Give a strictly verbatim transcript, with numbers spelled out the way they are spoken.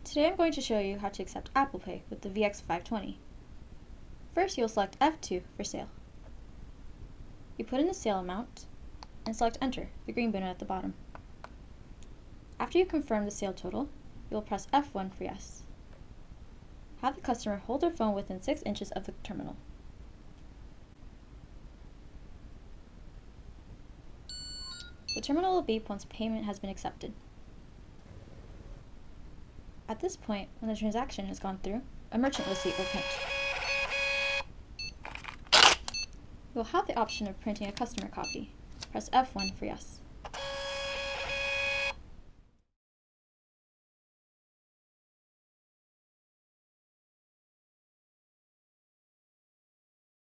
Today I'm going to show you how to accept Apple Pay with the V X five twenty. First, you'll select F two for sale. You put in the sale amount and select Enter, the green button at the bottom. After you confirm the sale total, you will press F one for yes. Have the customer hold their phone within six inches of the terminal. The terminal will beep once payment has been accepted. At this point, when the transaction has gone through, a merchant receipt will print. You will have the option of printing a customer copy. Press F one for yes.